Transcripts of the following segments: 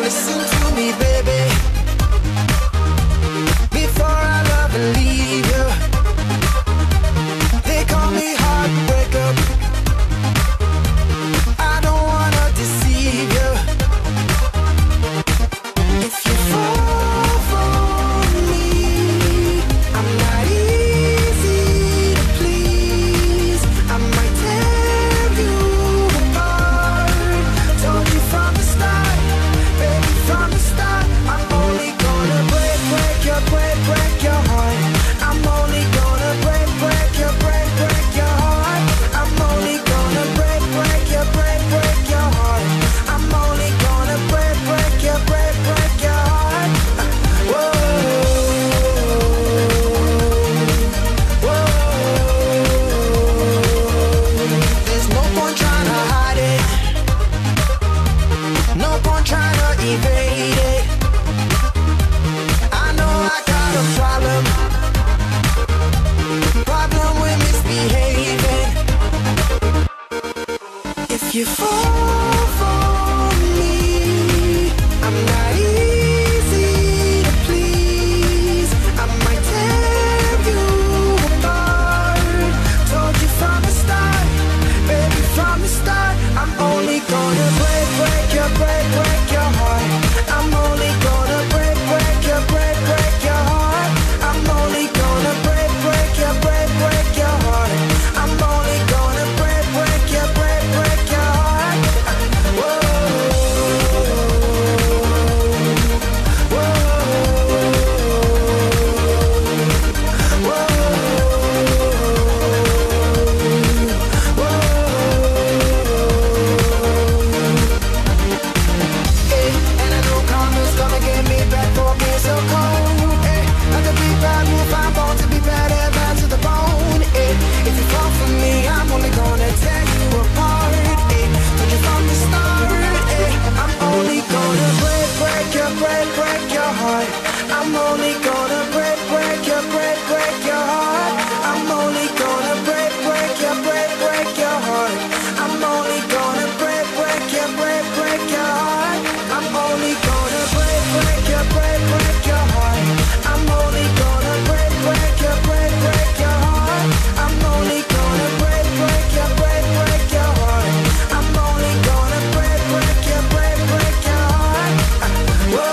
listen to me, baby. Before I love and leave you, they call me heartbreaker. I don't wanna deceive you. If you fall for me, I'm not easy to please. I might tear you apart. Told you from the start, baby, from the start. I'm only gonna break your heart. I'm only gonna break your heart. I'm only gonna break your heart. I'm only gonna break your heart. Whoa, whoa. There's no point trying to hide it. No point trying to evade it. I know I got a problem with misbehaving. If you fall for me, I'm not easy to please. I might tear you apart. Told you from the start, baby, from the start. I'm only gonna break your heart. I'm only gonna break your heart. I'm only gonna break your heart. I'm only gonna break your heart. Whoa, whoa, whoa, whoa. And I know karma's gonna get me back for being so cold. Not to be bad, move, I'm born to be bad and bad to the bone. If you fall for me, I'm only gonna tear you apart. Told you from the start, I'm only gonna break your heart. I'm only gonna break your heart. I'm only gonna break your heart. I'm only gonna break your heart. I'm only gonna break your heart. I'm only gonna break your heart. I'm only gonna break your heart. I'm only gonna break your heart. Whoa,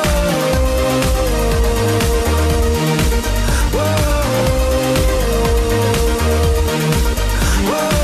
whoa, whoa, whoa.